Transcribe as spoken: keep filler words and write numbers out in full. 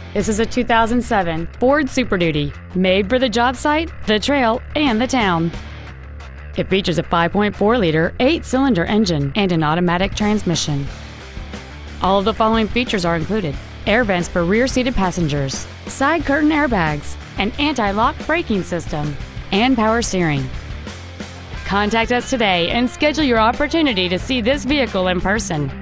This is a two thousand seven Ford Super Duty, made for the job site, the trail, and the town. It features a five point four liter eight-cylinder engine and an automatic transmission. All of the following features are included: air vents for rear-seated passengers, side curtain airbags, an anti-lock braking system, and power steering. Contact us today and schedule your opportunity to see this vehicle in person.